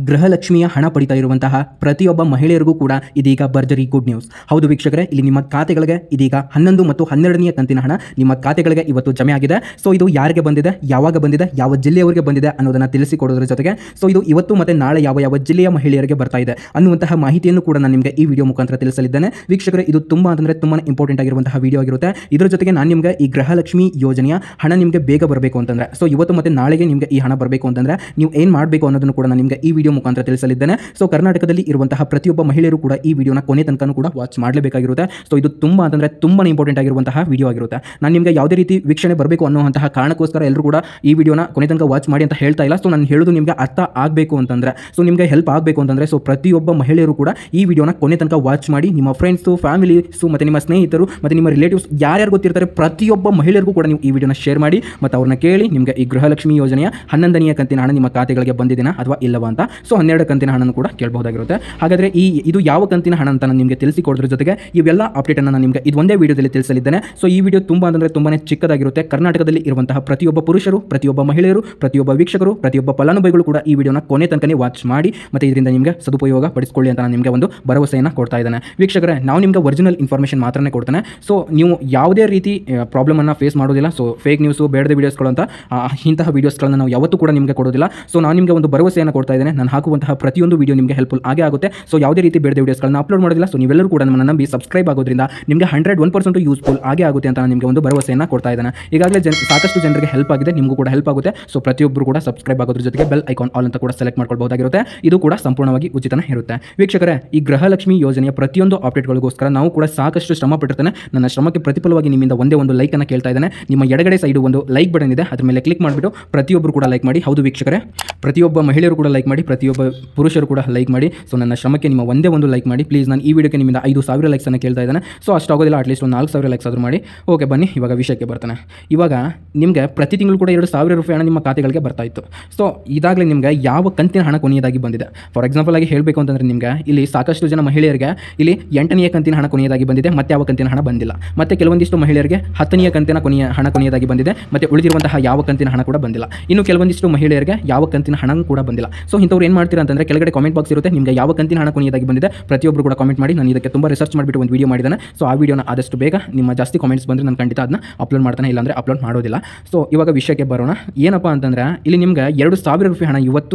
ಗೃಹಲಕ್ಷ್ಮಿಯ ಹಣ ಪಡಿತಾ ಇರುವಂತಹ ಪ್ರತಿಯೊಬ್ಬ ಮಹಿಳೆಯರಿಗೂ ಕೂಡ ಇದೀಗ ಭರ್ಜರಿ ಗುಡ್ ನ್ಯೂಸ್. ಹೌದು ವೀಕ್ಷಕರೇ, ಇಲ್ಲಿ ನಿಮ್ಮ ಖಾತೆಗಳಿಗೆ ಇದೀಗ 11 ಮತ್ತು 12ನೇ ಕಂತಿನ ಹಣ ನಿಮ್ಮ ಖಾತೆಗಳಿಗೆ ಇವತ್ತು ಜಮೆ ಆಗಿದೆ. ಸೊ ಇದು ಯಾರಿಗೆ ಬಂದಿದೆ, ಯಾವಾಗ ಬಂದಿದೆ, ಯಾವ ಜಿಲ್ಲೆಯವರಿಗೆ ಬಂದಿದೆ ಅನ್ನೋದನ್ನ ತಿಳಿಸಿಕೊಡೋದ್ರ ಜೊತೆಗೆ ಸೊ ಇದು ಇವತ್ತು ಮತ್ತೆ ನಾಳೆ ಯಾವ ಜಿಲ್ಲೆಯ ಮಹಿಳೆಯರಿಗೆ ಬರ್ತಾ ಇದೆ ಅನ್ನುವಂತಹ ಮಾಹಿತಿಯನ್ನು ಕೂಡ ನಾನು ನಿಮಗೆ ಈ ವಿಡಿಯೋ ಮುಖಾಂತರ ತಿಳಿಸಲಿದ್ದೇನೆ. ವೀಕ್ಷಕರೇ, ಇದು ತುಂಬಾ ಇಂಪಾರ್ಟೆಂಟ್ ಆಗಿರುವಂತಹ ವಿಡಿಯೋ ಆಗಿರುತ್ತೆ. ಇದರ ಜೊತೆಗೆ ನಾನು ನಿಮಗೆ ಈ ಗೃಹಲಕ್ಷ್ಮಿ ಯೋಜನೆಯ ಹಣ ನಿಮಗೆ ಬೇಗ ಬರಬೇಕು ಅಂತಂದ್ರೆ, ಸೊ ಇವತ್ತು ಮತ್ತೆ ನಾಳೆಗೆ ನಿಮಗೆ ಈ ಹಣ ಬರಬೇಕು ಅಂತಂದ್ರೆ ನೀವು ಏನು ಮಾಡಬೇಕು ಅನ್ನೋದನ್ನು ಕೂಡ ನಾನು ನಿಮಗೆ ಈ ವಿಡಿಯೋ ಮುಖಾಂತರ ತಿಳಿಸಲಿದ್ದೇನೆ. ಸೊ ಕರ್ನಾಟಕದಲ್ಲಿ ಇರುವಂತಹ ಪ್ರತಿಯೊಬ್ಬ ಮಹಿಳೆಯರು ಕೂಡ ಈ ವಿಡಿಯೋನ ಕೊನೆ ತನಕನೂ ಕೂಡ ವಾಚ್ ಮಾಡಲೇಬೇಕಾಗಿರುತ್ತೆ. ಸೊ ಇದು ತುಂಬಾ ಇಂಪಾರ್ಟೆಂಟ್ ಆಗಿರುವಂತಹ ವಿಡಿಯೋ ಆಗಿರುತ್ತೆ. ನಾನು ನಿಮಗೆ ಯಾವುದೇ ರೀತಿ ವೀಕ್ಷಣೆ ಬರಬೇಕು ಅನ್ನುವಂತಹ ಕಾರಣಕ್ಕೋಸ್ಕರ ಎಲ್ಲರೂ ಕೂಡ ಈ ವಿಡಿಯೋನ ಕೊನೆ ತನಕ ವಾಚ್ ಮಾಡಿ ಅಂತ ಹೇಳ್ತಾ ಇಲ್ಲ. ಸೊ ನಾನು ಹೇಳೋದು ನಿಮಗೆ ಅರ್ಥ ಆಗಬೇಕು ಅಂತಂದ್ರೆ, ಸೊ ನಿಮಗೆ ಹೆಲ್ಪ್ ಆಗಬೇಕು ಅಂತಂದ್ರೆ, ಸೊ ಪ್ರತಿಯೊಬ್ಬ ಮಹಿಳೆಯರು ಕೂಡ ಈ ವಿಡಿಯೋನ ಕೊನೆ ತನಕ ವಾಚ್ ಮಾಡಿ ನಿಮ್ಮ ಫ್ರೆಂಡ್ಸು, ಫ್ಯಾಮಿಲೀಸು ಮತ್ತು ನಿಮ್ಮ ಸ್ನೇಹಿತರು ಮತ್ತು ನಿಮ್ಮ ರಿಲೇಟಿವ್ಸ್ ಯಾರ್ಯಾರು ಗೊತ್ತಿರ್ತಾರೆ ಪ್ರತಿಯೊಬ್ಬ ಮಹಿಳೆಯರಿಗೂ ಕೂಡ ನೀವು ಈ ವಿಡಿಯೋನ ಶೇರ್ ಮಾಡಿ ಮತ್ತು ಅವ್ರನ್ನ ಕೇಳಿ ನಿಮಗೆ ಈ ಗೃಹಲಕ್ಷ್ಮಿ ಯೋಜನೆಯ 11ನೇ ಕಂತಿನ ಹಣ ನಿಮ್ಮ ಖಾತೆಗಳಿಗೆ ಬಂದಿದೆನಾ ಅಥವಾ ಇಲ್ಲವಾ ಅಂತ. ಸೊ 12 ಕಂತಿನ ಹಣನೂ ಕೂಡ ಕೇಳಬಹುದಾಗಿರುತ್ತೆ. ಹಾಗಾದರೆ ಇದು ಯಾವ ಕಂತಿನ ಹಣ ಅಂತ ನಾನು ನಿಮಗೆ ತಿಳಿಸಿಕೊಡೋದ್ರ ಜೊತೆಗೆ ಇವೆಲ್ಲ ಅಪ್ಡೇಟನ್ನು ನಾನು ನಿಮಗೆ ಇದು ಒಂದೇ ವಿಡಿಯೋದಲ್ಲಿ ತಿಳಿಸಲಿದ್ದೇನೆ. ಸೊ ಈ ವಿಡಿಯೋ ತುಂಬಾ ಚಿಕ್ಕದಾಗಿರುತ್ತೆ. ಕರ್ನಾಟಕದಲ್ಲಿ ಇರುವಂತಹ ಪ್ರತಿಯೊಬ್ಬ ಪುರುಷರು, ಪ್ರತಿಯೊಬ್ಬ ಮಹಿಳೆಯರು, ಪ್ರತಿಯೊಬ್ಬ ವೀಕ್ಷಕರು, ಪ್ರತಿಯೊಬ್ಬ ಫಲಾನುಭವಿಗಳು ಕೂಡ ಈ ವಿಡಿಯೋನ ಕೊನೆ ತನಕನೇ ವಾಚ್ ಮಾಡಿ ಮತ್ತು ಇದರಿಂದ ನಿಮಗೆ ಸದುಪಯೋಗ ಪಡಿಸಿಕೊಳ್ಳಿ ಅಂತ ನಾನು ನಿಮಗೆ ಒಂದು ಭರವಸೆಯನ್ನು ಕೊಡ್ತಾ ಇದ್ದೇನೆ. ವೀಕ್ಷಕರೇ, ನಾವು ನಿಮಗೆ ಒರಿಜಿನಲ್ ಇನ್ಫಾರ್ಮೇಷನ್ ಮಾತ್ರನೇ ಕೊಡ್ತೇನೆ. ಸೊ ನೀವು ಯಾವುದೇ ರೀತಿ ಪ್ರಾಬ್ಲಮನ್ನು ಫೇಸ್ ಮಾಡೋದಿಲ್ಲ. ಸೊ ಫೇಕ್ ನ್ಯೂಸು, ಬೇಡದ ವೀಡಿಯೋಸ್ಗಳು ಅಂತ ಇಂತಹ ವೀಡಿಯೋಸ್ಗಳನ್ನು ನಾವು ಯಾವತ್ತೂ ಕೂಡ ನಿಮಗೆ ಕೊಡೋದಿಲ್ಲ. ಸೊ ನಾನು ನಿಮಗೆ ಒಂದು ಭರವಸೆಯನ್ನು ಕೊಡ್ತಾ ಇದ್ದೇನೆ. ನಾನು ಹಾಕುವಂತಹ ಪ್ರತಿಯೊಂದು ವಿಡಿಯೋ ನಿಮಗೆ ಹೆಲ್ಪ್ಫುಲ್ ಆಗುತ್ತೆ. ಸೊ ಯಾವುದೇ ರೀತಿ ಬೇಡದ ವೀಡಿಯೋಸ್ಗಳನ್ನು ಅಪ್ಲೋಡ್ ಮಾಡೋದಿಲ್ಲ. ಸೊ ನೀವೆಲ್ಲರೂ ಕೂಡ ನಮ್ಮನ್ನು ನಂಬಿ ಸಬ್ಸ್ಕ್ರೈಬ್ ಆಗೋದ್ರಿಂದ ನಿಮಗೆ 101% ಯೂಸ್ಫುಲ್ ಆಗುತ್ತೆ ಅಂತ ನಾನು ನಿಮಗೆ ಒಂದು ಭರವಸೆಯನ್ನು ಕೊಡ್ತಾ ಇದ್ದೇನೆ. ಈಗಾಗಲೇ ಸಾಕಷ್ಟು ಜನರಿಗೆ ಹೆಲ್ಪ್ ಆಗಿದೆ, ನಿಮಗೂ ಕೂಡ ಹೆಲ್ಪ್ ಆಗುತ್ತೆ. ಸೊ ಪ್ರತಿಯೊಬ್ಬರು ಕೂಡ ಸಬ್ಸ್ಕ್ರೈಬ್ ಆಗೋದ್ರ ಜೊತೆಗೆ ಬೆಲ್ ಐಕಾನ್ ಆಲ್ ಅಂತ ಕೂಡ ಸೆಲೆಕ್ಟ್ ಮಾಡ್ಕೊಳ್ಬಹುದಾಗಿರುತ್ತೆ. ಇದು ಕೂಡ ಸಂಪೂರ್ಣವಾಗಿ ಉಚಿತನೇ ಇರುತ್ತೆ. ವೀಕ್ಷಕರೇ, ಈ ಗೃಹಲಕ್ಷ್ಮಿ ಯೋಜನೆಯ ಪ್ರತಿಯೊಂದು ಅಪ್ಡೇಟ್ಗಳಿಗೋಸ್ಕರ ನಾವು ಕೂಡ ಸಾಕಷ್ಟು ಶ್ರಮ ಪಟ್ಟಿರ್ತೇನೆ. ನನ್ನ ಶ್ರಮಕ್ಕೆ ಪ್ರತಿಫಲವಾಗಿ ನಿಮ್ಮಿಂದ ಒಂದೇ ಒಂದು ಲೈಕ್ ಅನ್ನು ಕೇಳ್ತಾ ಇದ್ದೇನೆ. ನಿಮ್ಮ ಎಡಗಡೆ ಸೈಡ್ ಒಂದು ಲೈಕ್ ಬಟನ್ ಇದೆ, ಅದ್ರ ಮೇಲೆ ಕ್ಲಿಕ್ ಮಾಡಿಬಿಟ್ಟು ಪ್ರತಿಯೊಬ್ಬರು ಕೂಡ ಲೈಕ್ ಮಾಡಿ. ಹೌದು ವೀಕ್ಷಕರೇ, ಪ್ರತಿಯೊಬ್ಬ ಮಹಿಳೆಯರು ಕೂಡ ಲೈಕ್ ಮಾಡಿ, ಪ್ರತಿಯೊಬ್ಬ ಪುರುಷರು ಕೂಡ ಲೈಕ್ ಮಾಡಿ. ಸೊ ನನ್ನ ಶ್ರಮಕ್ಕೆ ನಿಮ್ಮ ಒಂದೇ ಒಂದು ಲೈಕ್ ಮಾಡಿ ಪ್ಲೀಸ್. ನಾನು ಈ ವಿಡಿಯೋಕ್ಕೆ ನಿಮ್ಮಿಂದ 5,000 ಲೈಕ್ಸ್ ಅನ್ನು ಕೇಳ್ತಾ ಇದ್ದೇನೆ. ಸೊ ಅಷ್ಟಾಗೋದಿಲ್ಲ, ಅಟ್ಲೀಸ್ಟ್ ಒಂದು 4,000 ಲೈಕ್ಸ್ ಆದರೂ ಮಾಡಿ. ಓಕೆ, ಬನ್ನಿ ಇವಾಗ ವಿಷಯಕ್ಕೆ ಬರ್ತಾನೆ. ಇವಾಗ ನಿಮಗೆ ಪ್ರತಿ ತಿಂಗಳು ಕೂಡ 2,000 ರೂಪಾಯಿ ಹಣ ನಿಮ್ಮ ಖಾತೆಗಳಿಗೆ ಬರ್ತಾ ಇತ್ತು. ಸೊ ಇದಾಗಲೇ ನಿಮಗೆ ಯಾವ ಕಂತಿನ ಹಣ ಕೊನೆಯದಾಗಿ ಬಂದಿದೆ. ಫಾರ್ ಎಕ್ಸಾಂಪಲ್ ಆಗಿ ಹೇಳಬೇಕು ಅಂತಂದರೆ, ನಿಮಗೆ ಇಲ್ಲಿ ಸಾಕಷ್ಟು ಜನ ಮಹಿಳೆಯರಿಗೆ ಇಲ್ಲಿ 8ನೇ ಕಂತಿನ ಹಣ ಕೊನೆಯದಾಗಿ ಬಂದಿದೆ, ಮತ್ತೆ ಯಾವ ಕಂತಿನ ಹಣ ಬಂದಿಲ್ಲ. ಮತ್ತೆ ಕೆಲವೊಂದಿಷ್ಟು ಮಹಿಳೆಯರಿಗೆ 10ನೇ ಕಂತಿನ ಹಣ ಕೊನೆಯದಾಗಿ ಬಂದಿದೆ, ಮತ್ತೆ ಉಳಿದಿರುವಂತಹ ಯಾವ ಕಂತಿನ ಹಣ ಕೂಡ ಬಂದಿಲ್ಲ. ಇನ್ನು ಕೆಲವೊಂದಿಷ್ಟು ಮಹಿಳೆಯರಿಗೆ ಯಾವ ಕಂತಿನ ಹಣ ಕೂಡ ಬಂದಿಲ್ಲ. ಸೊ ಇಂಥವ್ರು ಏನು ಮಾಡ್ತೀರಾ ಅಂತಂದರೆ, ಕೆಳಗಡೆ ಕಾಮೆಂಟ್ ಬಾಕ್ಸ್ ಇರುತ್ತೆ, ನಿಮಗೆ ಯಾವ ಕಂತಿನ ಹಣ ಕೊನೆಯದಾಗಿ ಬಂದಿದೆ ಪ್ರತಿಯೊಬ್ಬರು ಕೂಡ ಕಾಮೆಂಟ್ ಮಾಡಿ. ನಾನು ಇದಕ್ಕೆ ತುಂಬ ರಿಸರ್ಚ್ ಮಾಡಿಬಿಟ್ಟು ಒಂದು ವಿಡಿಯೋ ಮಾಡಿದ್ದೇನೆ. ಸೊ ಆ ವಿಡಿಯೋನ ಆದಷ್ಟು ಬೇಗ ನಿಮ್ಮ ಜಾಸ್ತಿ ಕಾಮೆಂಟ್ಸ್ ಬಂದರೆ ನಾನು ಖಂಡಿತ ಅದನ್ನ ಅಪ್ಲೋಡ್ ಮಾಡ್ತಾನೆ, ಇಲ್ಲಾಂದರೆ ಅಪ್ಲೋಡ್ ಮಾಡೋದಿಲ್ಲ. ಸೊ ಇವಾಗ ವಿಷಯಕ್ಕೆ ಬರೋಣ. ಏನಪ್ಪ ಅಂತಂದರೆ, ಇಲ್ಲಿ ನಿಮ್ಗೆ 2,000 ರೂಪಾಯಿ ಹಣ ಇವತ್ತು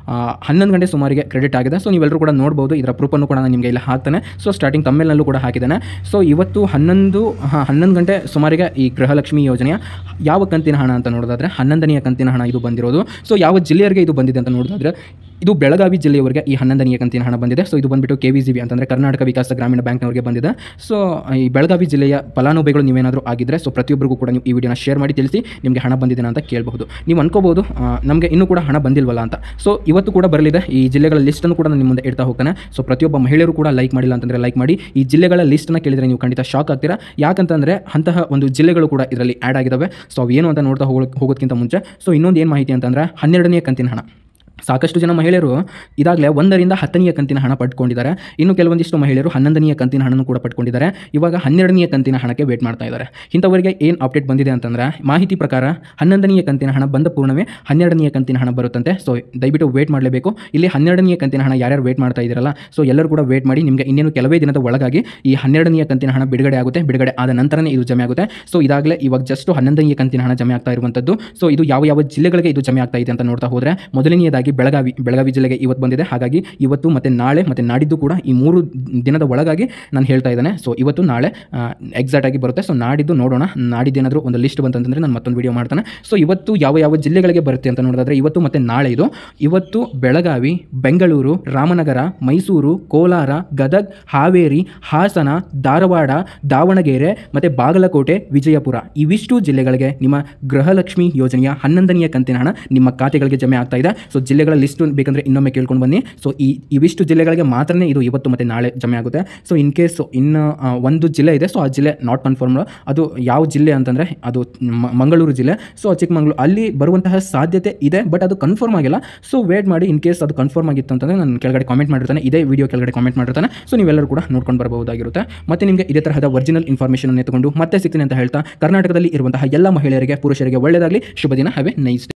11 ಗಂಟೆ ಸುಮಾರಿಗೆ ಕ್ರೆಡಿಟ್ ಆಗಿದೆ. ಸೊ ನೀವೆಲ್ಲರೂ ಕೂಡ ನೋಡ್ಬೋದು, ಇದರ ಪ್ರೂಫನ್ನು ಕೂಡ ನಾನು ನಿಮಗೆ ಇಲ್ಲಿ ಹಾಕ್ತಾನೆ. ಸೊ ಸ್ಟಾರ್ಟಿಂಗ್ ತಮ್ಮೇಲಲ್ಲೂ ಕೂಡ ಹಾಕಿದ್ದೇನೆ. ಸೊ ಇವತ್ತು 11 ಗಂಟೆ ಸುಮಾರಿಗೆ ಈ ಗೃಹಲಕ್ಷ್ಮಿ ಯೋಜನೆಯ ಯಾವ ಕಂತಿನ ಹಣ ಅಂತ ನೋಡೋದಾದರೆ 11ನೇ ಕಂತಿನ ಹಣ ಇದು ಬಂದಿರೋದು. ಸೊ ಯಾವ ಜಿಲ್ಲೆಯವರಿಗೆ ಇದು ಬಂದಿದೆ ಅಂತ ನೋಡೋದಾದರೆ, ಇದು ಬೆಳಗಾವಿ ಜಿಲ್ಲೆಯವರಿಗೆ ಈ 11ನೇ ಕಂತಿನ ಹಣ ಬಂದಿದೆ. ಸೊ ಇದು ಬಂದುಬಿಟ್ಟು KVZB ಅಂತಂದರೆ ಕರ್ನಾಟಕ ವಿಕಾಸ ಗ್ರಾಮೀಣ ಬ್ಯಾಂಕ್ನವರಿಗೆ ಬಂದಿದೆ. ಸೊ ಈ ಬೆಳಗಾವಿ ಜಿಲ್ಲೆಯ ಫಲಾನುಭವಿಗಳು ನೀವೇನಾದರೂ ಆಗಿದ್ದರೆ, ಸೊ ಪ್ರತಿಯೊಬ್ಬರಿಗೂ ಕೂಡ ನೀವು ಈ ವಿಡಿಯೋನ ಶೇರ್ ಮಾಡಿ ತಿಳಿಸಿ ನಿಮಗೆ ಹಣ ಬಂದಿದೆ ಅಂತ ಕೇಳಬಹುದು. ನೀವು ಅನ್ಕೋಬಹುದು ನಮಗೆ ಇನ್ನೂ ಕೂಡ ಹಣ ಬಂದಿಲ್ವಲ್ಲ ಅಂತ. ಸೊ ಇವತ್ತು ಕೂಡ ಬರಲಿದೆ. ಈ ಜಿಲ್ಲೆಗಳ ಲಿಸ್ಟನ್ನು ಕೂಡ ನಾನು ನಿಮ್ಮ ಮುಂದೆ ಇಡ್ತಾ ಹೋಗ್ತಾನೆ. ಸೊ ಪ್ರತಿಯೊಬ್ಬ ಮಹಿಳೆಯರು ಕೂಡ ಲೈಕ್ ಮಾಡಿಲ್ಲ ಅಂತಂದರೆ ಲೈಕ್ ಮಾಡಿ. ಈ ಜಿಲ್ಲೆಗಳ ಲಿಸ್ಟನ್ನು ಕೇಳಿದರೆ ನೀವು ಖಂಡಿತ ಶಾಕ್ ಆಗ್ತೀರಾ. ಯಾಕಂತಂದರೆ ಅಂತಹ ಒಂದು ಜಿಲ್ಲೆಗಳು ಕೂಡ ಇದರಲ್ಲಿ ಆ್ಯಡ್ ಆಗಿದ್ದಾವೆ. ಸೊ ಅವೇನು ಅಂತ ನೋಡ್ತಾ ಹೋಗೋದಕ್ಕಿಂತ ಮುಂಚೆ, ಸೊ ಇನ್ನೊಂದು ಏನು ಮಾಹಿತಿ ಅಂತಂದರೆ 12ನೇ ಕಂತಿನ ಹಣ. ಸಾಕಷ್ಟು ಜನ ಮಹಿಳೆಯರು ಇದಾಗಲೇ 1ರಿಂದ 10ನೇ ಕಂತಿನ ಹಣ ಪಡ್ಕೊಂಡಿದ್ದಾರೆ. ಇನ್ನು ಕೆಲವೊಂದಿಷ್ಟು ಮಹಿಳೆಯರು 11ನೇ ಕಂತಿನ ಹಣನೂ ಕೂಡ ಪಡ್ಕೊಂಡಿದ್ದಾರೆ. ಇವಾಗ 12ನೇ ಕಂತಿನ ಹಣಕ್ಕೆ ವೇಟ್ ಮಾಡ್ತಾ ಇದ್ದಾರೆ. ಇಂಥವರಿಗೆ ಏನು ಅಪ್ಡೇಟ್ ಬಂದಿದೆ ಅಂತಂದರೆ, ಮಾಹಿತಿ ಪ್ರಕಾರ 11ನೇ ಕಂತಿನ ಹಣ ಬಂದ ಪೂರ್ಣವೇ 12ನೇ ಕಂತಿನ ಹಣ ಬರುತ್ತಂತೆ. ಸೊ ದಯವಿಟ್ಟು ವೇಟ್ ಮಾಡಲೇಬೇಕು. ಇಲ್ಲಿ 12ನೇ ಕಂತಿನ ಹಣ ಯಾರ್ಯಾರು ವೇಟ್ ಮಾಡ್ತಾ ಇದ್ದೀರಲ್ಲ, ಸೊ ಎಲ್ಲರೂ ಕೂಡ ವೇಟ್ ಮಾಡಿ. ನಿಮಗೆ ಇನ್ನೇನು ಕೆಲವೇ ದಿನದ ಒಳಗಾಗಿ ಈ 12ನೇ ಕಂತಿನ ಹಣ ಬಿಡುಗಡೆ ಆಗುತ್ತೆ. ಬಿಡುಗಡೆ ಆದ ನಂತರನೇ ಇದು ಜಮೆ ಆಗುತ್ತೆ. ಸೊ ಇದಾಗಲೇ ಇವಾಗ ಜಸ್ಟ್ 11ನೇ ಕಂತಿನ ಹಣ ಜಮೆ ಆಗ್ತಾ ಇರುವಂಥದ್ದು. ಸೊ ಇದು ಯಾವ ಜಿಲ್ಲೆಗಳಿಗೆ ಇದು ಜಮೆ ಆಗ್ತಾ ಇದೆ ಅಂತ ನೋಡ್ತಾ ಹೋದರೆ, ಮೊದಲನೆಯದಾಗಿ ಬೆಳಗಾವಿ ಜಿಲ್ಲೆಗೆ ಇವತ್ತು ಬಂದಿದೆ. ಹಾಗಾಗಿ ಇವತ್ತು ಮತ್ತು ನಾಳೆ ಮತ್ತು ನಾಡಿದ್ದು ಕೂಡ ಈ 3 ದಿನದ ಒಳಗಾಗಿ ನಾನು ಹೇಳ್ತಾ ಇದ್ದೇನೆ. ಸೊ ಇವತ್ತು ನಾಳೆ ಎಕ್ಸಾಕ್ಟ್ ಆಗಿ ಬರುತ್ತೆ. ಸೊ ನಾಡಿದ್ದು ನೋಡೋಣ. ನಾಡಿದ್ದೇನಾದರೂ ಒಂದು ಲಿಸ್ಟ್ ಬಂತಂದರೆ ನಾನು ಮತ್ತೊಂದು ವಿಡಿಯೋ ಮಾಡ್ತಾನೆ. ಸೊ ಇವತ್ತು ಯಾವ ಜಿಲ್ಲೆಗಳಿಗೆ ಬರುತ್ತೆ ಅಂತ ನೋಡೋದಾದರೆ, ಇವತ್ತು ಮತ್ತು ನಾಳೆ ಇವತ್ತು ಬೆಳಗಾವಿ, ಬೆಂಗಳೂರು, ರಾಮನಗರ, ಮೈಸೂರು, ಕೋಲಾರ, ಗದಗ್, ಹಾವೇರಿ, ಹಾಸನ, ಧಾರವಾಡ, ದಾವಣಗೆರೆ ಮತ್ತು ಬಾಗಲಕೋಟೆ, ವಿಜಯಪುರ ಇವಿಷ್ಟು ಜಿಲ್ಲೆಗಳಿಗೆ ನಿಮ್ಮ ಗೃಹಲಕ್ಷ್ಮಿ ಯೋಜನೆಯ 11ನೇ ಕಂತಿನ ಹಣ ನಿಮ್ಮ ಖಾತೆಗಳಿಗೆ ಜಮೆ ಆಗ್ತಾ ಇದೆ. ಸೊ ಜಿಲ್ಲೆಗಳ ಲಿಸ್ಟ್ ಬೇಕಂದ್ರೆ ಇನ್ನೊಮ್ಮೆ ಕೇಳ್ಕೊಂಡು ಬನ್ನಿ. ಸೊ ಇವಿಷ್ಟು ಜಿಲ್ಲೆಗಳಿಗೆ ಮಾತ್ರನೇ ಇದು ಇವತ್ತು ಮತ್ತು ನಾಳೆ ಜಮೆ ಆಗುತ್ತೆ. ಸೊ ಇನ್ ಕೇಸ್ ಇನ್ನು ಒಂದು ಜಿಲ್ಲೆ ಇದೆ. ಸೊ ಆ ಜಿಲ್ಲೆ ನಾಟ್ ಕನ್ಫರ್ಮ್. ಅದು ಯಾವ ಜಿಲ್ಲೆ ಅಂತಂದರೆ ಅದು ಮಂಗಳೂರು ಜಿಲ್ಲೆ. ಸೊ ಚಿಕ್ಕಮಗಳೂರು ಅಲ್ಲಿ ಬರುವಂತಹ ಸಾಧ್ಯತೆ ಇದೆ, ಬಟ್ ಅದು ಕನ್ಫರ್ಮ್ ಆಗಿಲ್ಲ. ಸೊ ವೇಟ್ ಮಾಡಿ. ಇನ್ ಕೇಸ್ ಅದು ಕನ್ಫರ್ಮ್ ಆಗಿತ್ತು ಅಂತಂದರೆ ನಾನು ಕೆಳಗಡೆ ಕಾಮೆಂಟ್ ಮಾಡಿರ್ತಾನೆ, ಇದೇ ವಿಡಿಯೋ ಕೆಳಗಡೆ ಕಾಮೆಂಟ್ ಮಾಡಿರ್ತಾನೆ. ಸೊ ನೀವೆಲ್ಲರೂ ಕೂಡ ನೋಡ್ಕೊಂಡು ಬರಬಹುದಾಗಿರುತ್ತೆ. ಮತ್ತೆ ನಿಮಗೆ ಇದೇ ತರಹದ ಒರಿಜಿನಲ್ ಇನ್ಫಾರ್ಮೇಷನ್ ಅನ್ನು ಎತ್ತುಕೊಂಡು ಮತ್ತೆ ಸಿಗ್ತೀನಿ ಅಂತ ಹೇಳ್ತಾ, ಕರ್ನಾಟಕದಲ್ಲಿ ಇರುವಂತಹ ಎಲ್ಲ ಮಹಿಳೆಯರಿಗೆ, ಪುರುಷರಿಗೆ ಒಳ್ಳೆಯದಾಗಲಿ. ಶುಭ ದಿನ. Have a nice day.